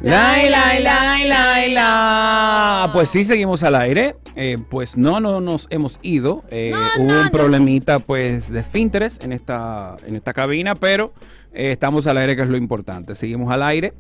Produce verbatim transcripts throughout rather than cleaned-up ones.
La, la, la, la, la. Pues sí, seguimos al aire. Eh, pues no, no nos hemos ido. Eh, no, hubo no, un no. problemita, pues, de esfínteres en esta, en esta cabina, pero eh, estamos al aire, que es lo importante. Seguimos al aire.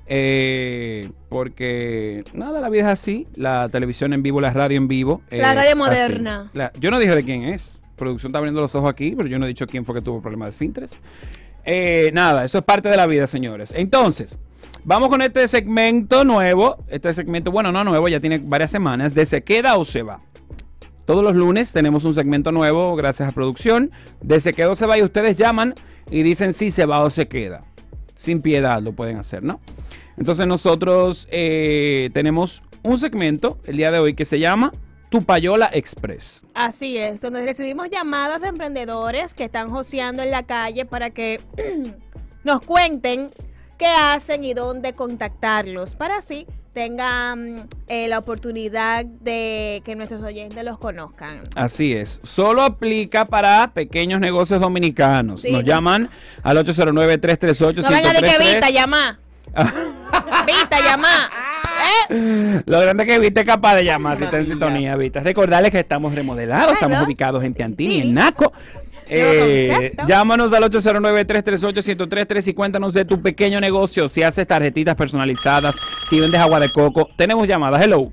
Eh, porque nada, la vida es así. La televisión en vivo, la radio en vivo. La es radio así. moderna. La- yo no dije de quién es. Producción está abriendo los ojos aquí, pero yo no he dicho quién fue que tuvo problemas de esfínteres. Eh, nada, eso es parte de la vida, señores. Entonces, vamos con este segmento nuevo. Este segmento, bueno, no nuevo, ya tiene varias semanas, de Se Queda o Se Va. Todos los lunes tenemos un segmento nuevo, gracias a producción, de Se Queda o Se Va, y ustedes llaman y dicen si se va o se queda. Sin piedad lo pueden hacer, ¿no? Entonces nosotros eh, tenemos un segmento el día de hoy que se llama Tu Payola Express. Así es, donde recibimos llamadas de emprendedores que están joseando en la calle para que nos cuenten qué hacen y dónde contactarlos, para así tengan eh, la oportunidad de que nuestros oyentes los conozcan. Así es. Solo aplica para pequeños negocios dominicanos. Sí. Nos llaman al ocho cero nueve, tres tres ocho, No uno venga cero de tres que tres. Vita, llama. Vita, llama. ¿Eh? Lo grande es que Vita es capaz de llamar si está en sintonía, Vita. Recordarles que estamos remodelados, Claro. estamos ubicados en Piantini, Sí. en Naco. Nuevo Eh, concepto. llámanos al ocho cero nueve, tres tres ocho, uno cero tres tres y cuéntanos de tu pequeño negocio. Si haces tarjetitas personalizadas, si vendes agua de coco. Tenemos llamadas. Hello.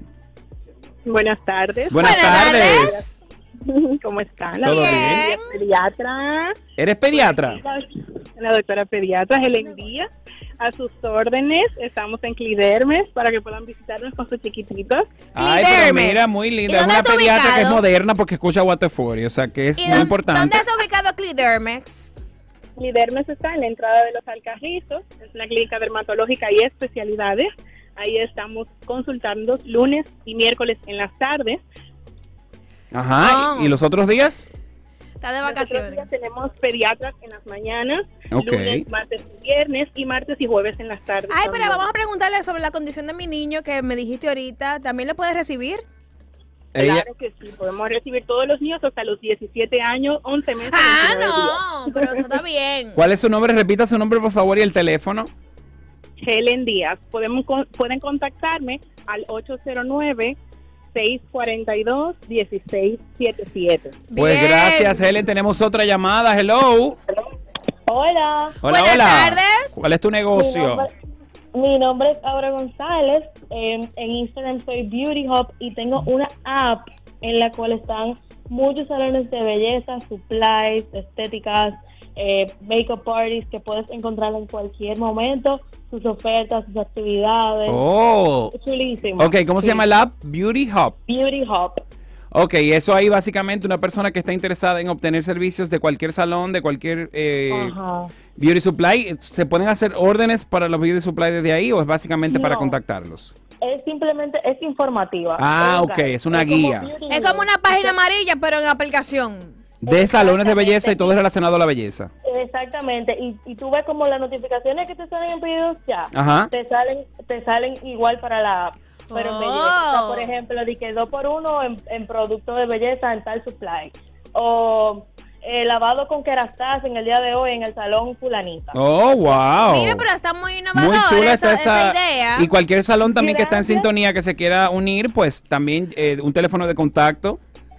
Buenas tardes. Buenas, Buenas tardes. tardes. ¿Cómo están? ¿Todo La bien? pediatra, ¿Eres pediatra? la, la doctora pediatra Helen Díaz, a sus órdenes. Estamos en Clidermes para que puedan visitarnos con sus chiquititos. Ay, pero Clidermes. mira, muy ¿Y linda. Es dónde una está pediatra que es ubicado? moderna porque escucha Waterford, o sea que es ¿Y muy dónde, importante. dónde está ubicado Clidermex? Clidermes está en la entrada de los Alcarrizos, es una clínica dermatológica y especialidades. Ahí estamos consultando lunes y miércoles en las tardes. Ajá. Oh. ¿Y los otros días? Está de Los otros vacaciones. días tenemos pediatras en las mañanas, Ok. lunes, martes y viernes, y martes y jueves en las tardes. Ay, pero también. vamos a preguntarle sobre la condición de mi niño que me dijiste ahorita. ¿También lo puedes recibir? Ella, Claro que sí, podemos recibir todos los niños hasta los diecisiete años, once meses. Ah, veintinueve no, pero eso está bien. ¿cuál es su nombre? Repita su nombre, por favor, y el teléfono. días. Helen Díaz. Podemos, con- pueden contactarme al ocho cero nueve, seis cuatro dos, uno seis siete siete. Pues Bien. gracias, Helen. Tenemos otra llamada. Hello. Hola, Hola, Buenas hola. tardes. ¿Cuál es tu mi negocio? nombre, mi nombre es Aura González, eh, en Instagram soy Beauty Hub y tengo una app en la cual están muchos salones de belleza, supplies, estéticas, eh, makeup parties que puedes encontrar en cualquier momento, sus ofertas, sus actividades. Oh. Chulísimo. Ok, ¿cómo se Sí. llama el app? Beauty Hub. Beauty Hub. Ok, eso ahí básicamente una persona que está interesada en obtener servicios de cualquier salón, de cualquier eh, Ajá. beauty supply, ¿se pueden hacer órdenes para los beauty supply desde ahí o es básicamente para No. contactarlos? Es simplemente, es informativa. Ah, Es ok, local. es una como guía. Beauty Es Hub. como una página amarilla, pero en aplicación. De salones de belleza y Exactamente. todo relacionado a la belleza. Exactamente, y, y tú ves como las notificaciones que te salen en pedidos ya, Ajá. te salen te salen igual para la app, pero en Oh. belleza. O sea, por ejemplo, de que dos por uno en, en productos de belleza en tal supply, o eh, lavado con Kerastase en el día de hoy en el salón fulanita. Oh, wow. Mira, pero está muy innovador Muy chula esa, está esa, esa idea. Y cualquier salón también que está en Gracias. sintonía que se quiera unir, pues también eh, un teléfono de contacto.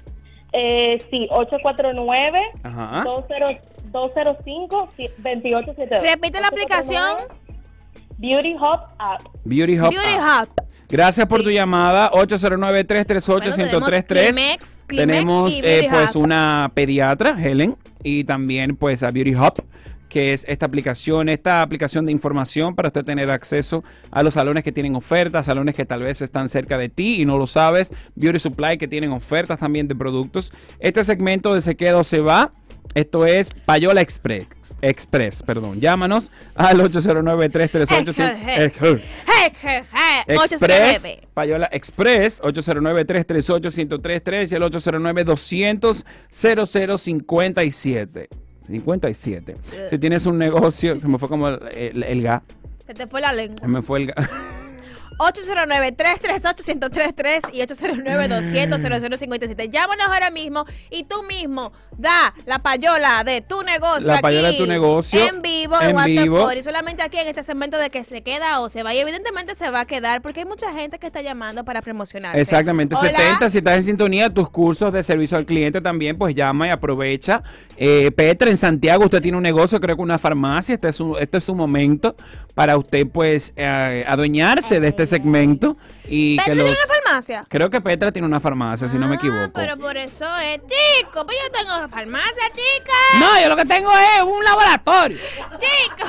Eh, sí, ocho cuatro nueve, Ajá. dos cero cinco, dos ocho siete dos. Repite la aplicación. Beauty Hub App. Beauty Hub. Beauty app. Hub. Gracias por tu llamada, ocho cero nueve, tres tres ocho, Bueno, uno cero tres tres. tenemos Climex, Climex Tenemos y eh, Beauty pues Hub. una pediatra, Helen, y también pues a Beauty Hub, que es esta aplicación, esta aplicación de información para usted tener acceso a los salones que tienen ofertas, salones que tal vez están cerca de ti y no lo sabes, Beauty Supply que tienen ofertas también de productos. Este segmento de Se Queda o Se Va, esto es Payola Express, Express, perdón. Llámanos al ocho cero nueve, tres tres ocho, Je, je, je, ocho cero Express, nueve. Payola Express, ocho cero nueve, tres tres ocho, uno cero tres tres y el ocho cero nueve, doscientos, cero cero cincuenta y siete. cincuenta y siete. Si tienes un negocio, se me fue como el, el, el ga, Se te fue la se lengua. me fue el ga. ocho cero nueve, tres tres ocho, uno cero tres tres y ocho cero nueve, dos cero cero, cero cero cinco siete. Llámanos ahora mismo y tú mismo da la payola de tu negocio. La aquí, payola de tu negocio. En vivo, en en What the vivo. For. Y solamente aquí en este segmento de que se queda o se va. Y evidentemente se va a quedar porque hay mucha gente que está llamando para promocionarse. Exactamente, Hola. setenta, si estás en sintonía, tus cursos de servicio al cliente también, pues llama y aprovecha. Eh, Petra, en Santiago usted tiene un negocio, creo que una farmacia, este es su, este es su momento para usted pues eh, adueñarse de este segmento. Y ¿Petra que tiene los, una farmacia? creo que Petra tiene una farmacia, si no me Ah, equivoco. Pero por eso es, chico, pues yo tengo farmacia, chica. No, yo lo que tengo es un laboratorio. Chico.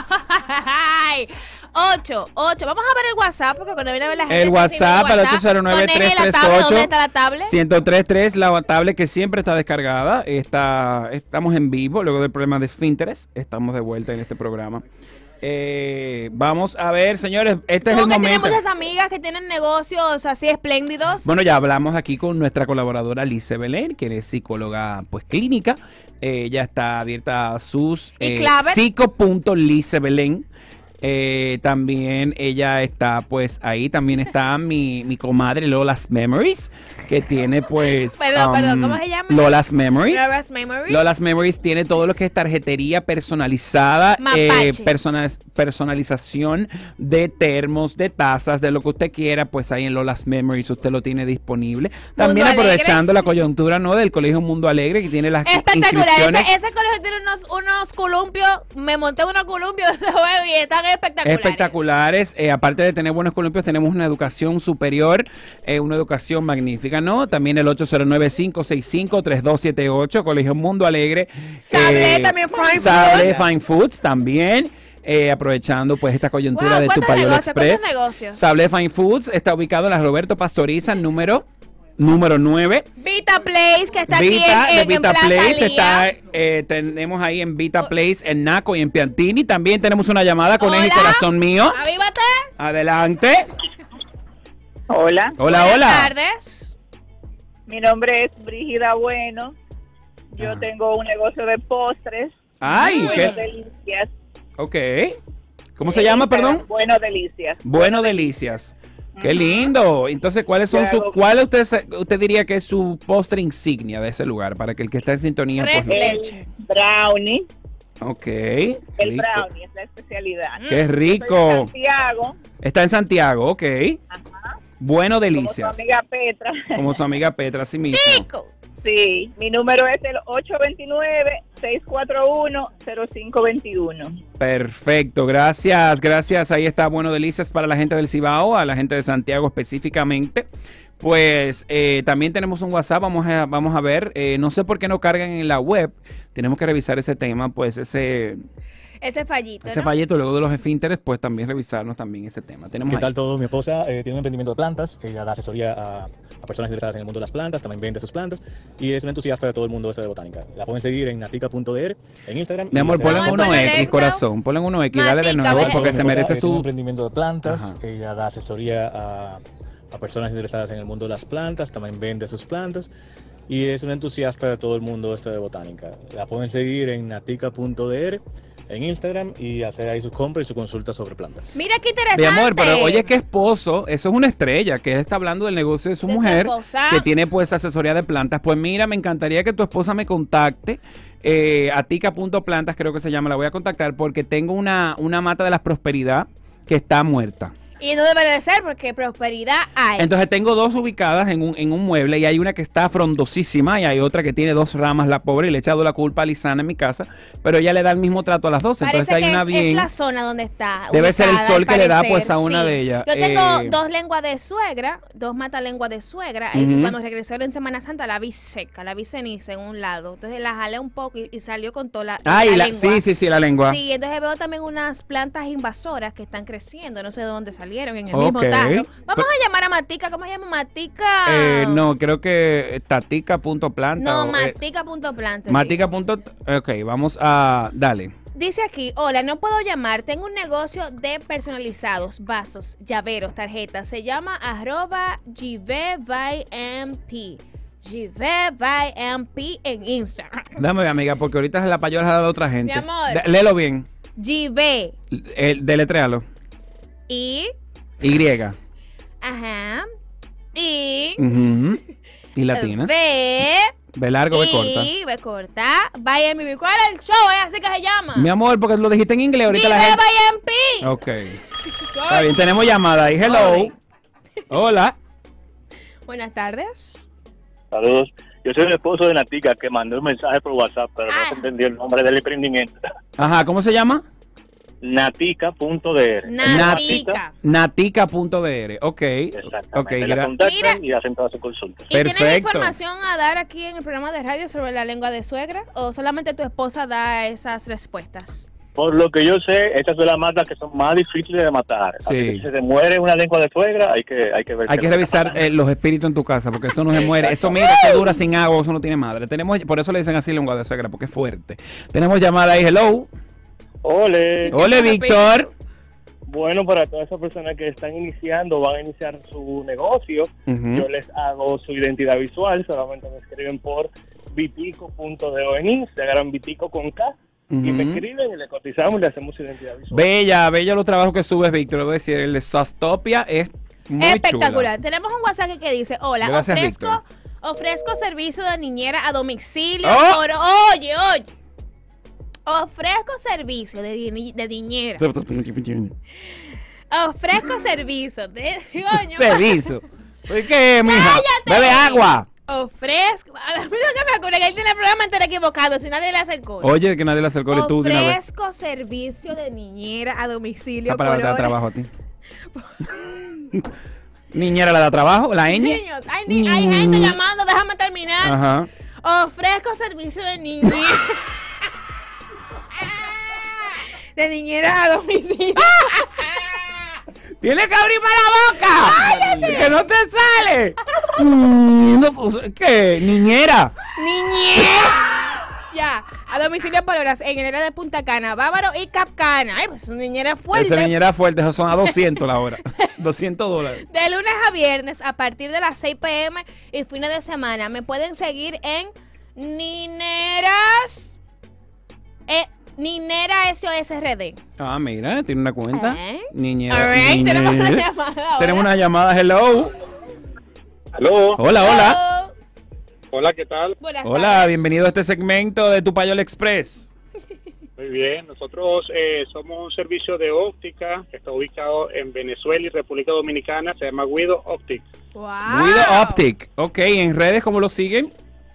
Ay. ocho, ocho. Vamos a ver el WhatsApp porque cuando viene a ver la gente. El WhatsApp al ocho cero nueve, tres tres ocho, ¿Dónde está la tablet? uno cero tres tres, la tablet que siempre está descargada. Está, estamos en vivo, luego del problema de esfínteres. Estamos de vuelta en este programa. Eh, vamos a ver, señores, este es el Tú que tienes momento. muchas amigas que tienen negocios así espléndidos. Bueno, ya hablamos aquí con nuestra colaboradora Lice Belén, que es psicóloga pues clínica. Eh, ella está abierta a sus ¿Y eh, clave? psico.licebelén. Eh, también ella está pues ahí, también está mi, mi comadre Lola's Memories, que tiene pues Perdón, um, perdón, ¿cómo se llama? Lola's Memories. Lola's Memories. Lola's Memories tiene todo lo que es tarjetería personalizada, Mapache. eh, persona- personalización de termos, de tazas, de lo que usted quiera, pues ahí en Lola's Memories usted lo tiene disponible. También Mundo aprovechando la coyuntura, ¿no?, del Colegio Mundo Alegre, que tiene las Espectacular, inscripciones ese, ese colegio tiene unos, unos columpios, me monté unos columpios de juego y están espectaculares. espectaculares. Eh, aparte de tener buenos columpios, tenemos una educación superior, eh, una educación magnífica, ¿no? También el ocho cero nueve, cinco seis cinco, tres dos siete ocho, Colegio Mundo Alegre. Sable, también Fine Sable, Food. Fine Foods también. Eh, aprovechando pues esta coyuntura Wow, de tu ¿cuántos Payola negocios, Express. cuántos negocios? Sable Fine Foods está ubicado en la Roberto Pastoriza, número número nueve. Vita Place, que está Vita, aquí en, de en, Vita en Plaza Place Lía. está, eh, tenemos ahí en Vita Place, en Naco y en Piantini. También tenemos una llamada con el Hola. corazón mío. Avívate. Adelante. Hola, Hola, Buenas hola. tardes. mi nombre es Brígida Bueno. Yo Ah. tengo un negocio de postres. Ay, Bueno qué. Delicias. Ok. ¿Cómo se llama, perdón? Bueno Delicias. Bueno Delicias. Qué lindo. Entonces, ¿cuáles son Yo sus, hago- cuál usted se- usted diría que es su postre insignia de ese lugar para que el que está en sintonía Tres pues, leche. El brownie. ok. El rico. brownie es la especialidad. Qué Estoy en rico. Santiago, Está en Santiago, ok. Bueno como su Delicias. amiga Petra. Como su amiga Petra, así mismo. Chico. Sí, mi número es el ocho dos nueve, seis cuatro uno, cero cinco dos uno. Perfecto, gracias, gracias. Ahí está Bueno Delicias para la gente del Cibao, a la gente de Santiago específicamente. Pues eh, también tenemos un WhatsApp, vamos a, vamos a ver, eh, no sé por qué no cargan en la web, tenemos que revisar ese tema, pues ese, Ese fallito, ese ¿no? fallito luego de los esfínteres, pues también revisarnos también ese tema. Tenemos ¿Qué ahí. tal todo? Mi esposa eh, tiene un emprendimiento de plantas, ella da asesoría a, a personas interesadas en el mundo de las plantas, también vende sus plantas y es una entusiasta de todo el mundo este de botánica. La pueden seguir en natica punto d r en Instagram. Mi amor, y ponle Vamos a uno ponerle X, esto. corazón, ponle uno X, dale de Matica, nuevo ve. porque Mi se esposa, merece eh, tiene un su... emprendimiento de plantas, Ajá. ella da asesoría a, a personas interesadas en el mundo de las plantas, también vende sus plantas y es una entusiasta de todo el mundo este de botánica. La pueden seguir en natica punto d r en Instagram y hacer ahí sus compras y su consulta sobre plantas. Mira qué interesante. Mi amor, pero oye, que esposo, eso es una estrella, que él está hablando del negocio de su De su mujer, esposa. que tiene pues asesoría de plantas. Pues mira, me encantaría que tu esposa me contacte, eh, atica punto plantas creo que se llama, la voy a contactar porque tengo una, una mata de la prosperidad que está muerta. Y no debe de ser porque prosperidad hay. Entonces tengo dos ubicadas en un, en un mueble y hay una que está frondosísima y hay otra que tiene dos ramas, la pobre, y le he echado la culpa a Lisana en mi casa, pero ella le da el mismo trato a las dos. Parece Entonces hay que una es, bien... es la zona donde está. Debe ser el ubicada, sol al que le da, parecer, pues, a una sí. de ellas. Yo tengo Eh, dos lenguas de suegra, dos matalenguas de suegra. Ujú. Y cuando regresó en Semana Santa la vi seca, la vi ceniza en un lado. Entonces la jalé un poco y, y salió con toda la, Ay, la la, lengua. sí, sí, sí, la lengua. Sí, entonces veo también unas plantas invasoras que están creciendo. No sé de dónde salieron en el Ok. mismo tarro. Vamos Pero- a llamar a Matica. ¿Cómo se llama Matica? Eh, no, creo que tatica punto planta. No, o, eh, Matica.planta. Matica punto- Ok, vamos a... Dale. Dice aquí, hola, no puedo llamar, tengo un negocio de personalizados, vasos, llaveros, tarjetas, se llama arroba G V by M P, G V by M P en Instagram. Dame, amiga, porque ahorita la payola la de otra gente. Mi amor. Da- léelo bien. G V El, deletréalo. y Y. Ajá. Y. Ujú. Y latina. B. B largo, B corta. Y B corta. Vaya en mi. ¿Cuál es el show? ¿Es así que se llama? Mi amor, porque lo dijiste en inglés ahorita Dime la gente. vaya en Pi. Ok. Está bien, tenemos llamada ahí. Hello. Hola. Buenas tardes. Saludos. Yo soy el esposo de Natica que mandó un mensaje por WhatsApp, pero Ah. no se entendió el nombre del emprendimiento. Ajá, ¿cómo se llama? Natica punto D R. Natica. Natica.dr. Ok. Exactamente. Ok, La gra- contactan Mira. y hacen todas sus consultas. ¿Y tienes Perfecto. información a dar aquí en el programa de radio sobre la lengua de suegra? ¿O solamente tu esposa da esas respuestas? Por lo que yo sé, estas son las matas que son más difíciles de matar. Así Sí. que si se te muere una lengua de suegra, hay que, hay que ver. Hay qué que es lo revisar pasa. eh, los espíritus en tu casa, porque eso no se muere. Eso, mira, eso dura sin agua, eso no tiene madre. Tenemos, por eso le dicen así lengua de suegra, porque es fuerte. Tenemos llamada ahí. Hello. Ole. Hola, Víctor. Bueno, para todas esas personas que están iniciando, van a iniciar su negocio, Ujú. yo les hago su identidad visual, solamente me escriben por vitico punto do en Instagram, vitico con K, y me Ujú. escriben y le cotizamos y le hacemos su identidad visual. Bella, bella los trabajos que subes, Víctor. Le voy a decir, el de Sostopia es muy Espectacular. chula. Tenemos un WhatsApp que dice, hola, Gracias, ofrezco, Víctor. ofrezco servicio de niñera a domicilio Oh. por... Oye, oye. Ofrezco servicio de, di- de niñera. Ofrezco servicio de... Coño, Servicio. ¿Por qué, mija? Cállate. Bebe agua. Ofrezco... A mí lo que me ocurre es que él tiene el programa entero equivocado, si nadie le hace el coro. Oye, que nadie le acercó tú de una vez. Ofrezco servicio de niñera a domicilio Esa palabra por te da hora. trabajo a ti. Niñera la da trabajo, la ñ. Niños, hay, ni- hay gente llamando, déjame terminar. Ajá. Ofrezco servicio de niñera. de niñera a domicilio. Tienes que abrir más la boca. Que no te sale. Mm, no, pues, ¿qué? Niñera. Niñera. Ya, a domicilio por horas en el área de Punta Cana, Bávaro y Capcana. Ay, pues es una niñera fuerte. Esa niñera fuerte, eso son a doscientos la hora. doscientos dólares. De lunes a viernes a partir de las seis pe eme y fines de semana. Me pueden seguir en Nineras. Eh, Ninera S O S R D. Ah, mira, tiene una cuenta. ¿Eh? Niñera. All right, niñera. tenemos una llamada ahora. Tenemos una llamada, hello. Aló. Hola, hola. Hello. Hola, ¿qué tal? Buenas Hola, tardes. bienvenido a este segmento de Tu Payola Express. Muy bien, nosotros eh, somos un servicio de óptica que está ubicado en Venezuela y República Dominicana, se llama Guido Optics, Wow. Guido Optic. Ok, en redes, ¿cómo lo siguen?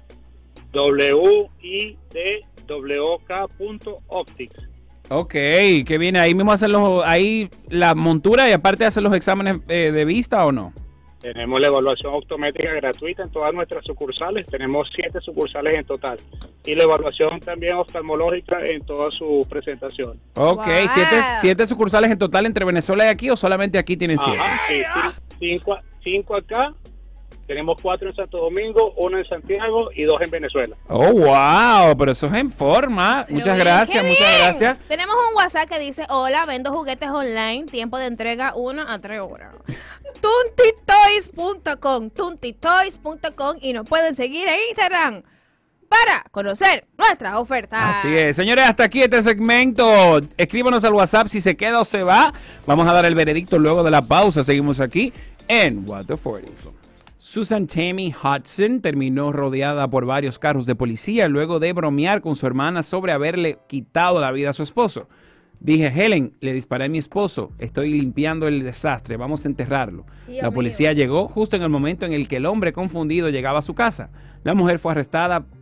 W I D W K punto optics. Ok, que viene ahí mismo hacen los, ahí la montura y aparte hacen los exámenes eh, de vista o no. Tenemos la evaluación optométrica gratuita en todas nuestras sucursales, tenemos siete sucursales en total, y la evaluación también oftalmológica en toda su presentación. Ok, Wow. siete, siete sucursales en total entre Venezuela y aquí o solamente aquí tienen siete. Ajá, sí, sí, cinco, cinco acá, tenemos cuatro en Santo Domingo, uno en Santiago y dos en Venezuela. Oh, wow, pero eso es en forma. Pero Muchas bien, gracias, qué muchas bien. gracias. Tenemos un WhatsApp que dice, hola, vendo juguetes online, tiempo de entrega uno a tres horas. tuntitoys punto com, tuntitoys punto com y nos pueden seguir en Instagram para conocer nuestras ofertas. Así es, señores, hasta aquí este segmento. Escríbanos al WhatsApp si se queda o se va. Vamos a dar el veredicto luego de la pausa. Seguimos aquí en What the cuarenta. Susan Tammy Hudson terminó rodeada por varios carros de policía luego de bromear con su hermana sobre haberle quitado la vida a su esposo. Dije, Helen, le disparé a mi esposo, estoy limpiando el desastre, vamos a enterrarlo. Dios La policía mío. llegó justo en el momento en el que el hombre confundido llegaba a su casa. La mujer fue arrestada